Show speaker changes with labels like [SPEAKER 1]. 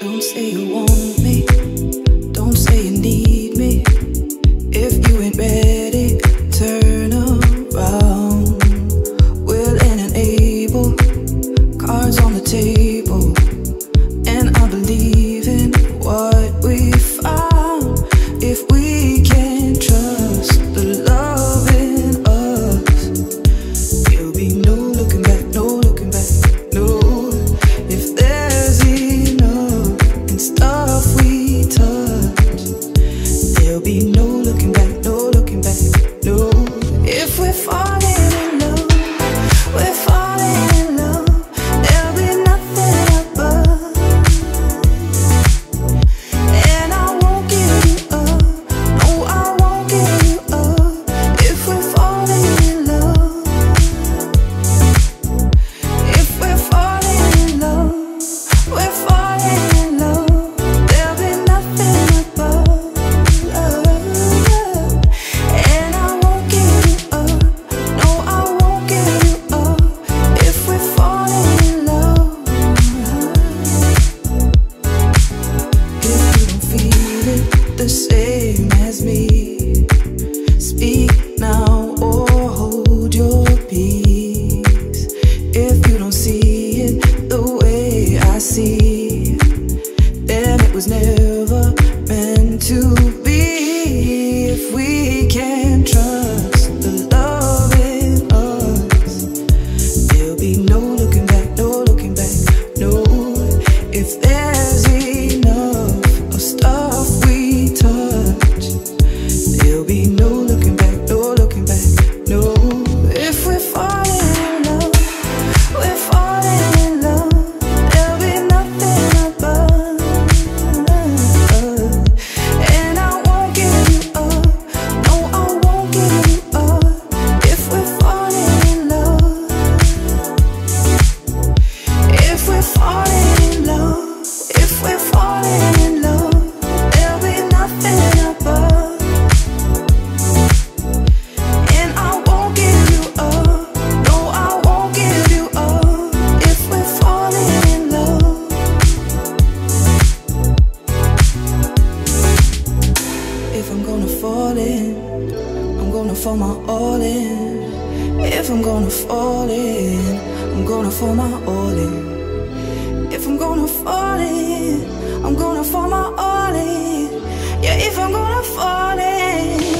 [SPEAKER 1] Don't say you want me, don't say you need me. If you ain't ready, turn around. Willing and able, cards on the table, and I believe in what we found. If we can't trust the love in us, there'll be no looking back, no looking back, no. If there's enough in stuff we touch, there'll be no looking back, no looking back, no. If we're falling in love, we're falling in love. There'll be nothing above, and I won't give you up. No, I won't give you up. If we're falling in love, if we're falling in love, we're falling in love. There'll be nothing above love, and I won't give you up. No, I won't give you up. If we're falling in love, if you don't feel it the same as me, speak now or hold your peace. If you don't see it the way I see, then it was never meant to be. If we can't trust the love in us, there'll be no looking back, no looking back, no. If there's enough of stuff we touch, there'll be no looking back, no looking back, no. If we're falling in love, we're falling in love. There'll be nothing above, and I won't give you up. No, I won't give you up. If we're falling in love, if we're falling in love, if we're falling in love, there'll be nothing above, and I won't give you up. No, I won't give you up. If we're falling in love, if I'm gonna fall in, I'm gonna fall my all in. If I'm gonna fall in, I'm gonna fall my all in. If I'm gonna fall in, I'm gonna fall my all in. Yeah, if I'm gonna fall in,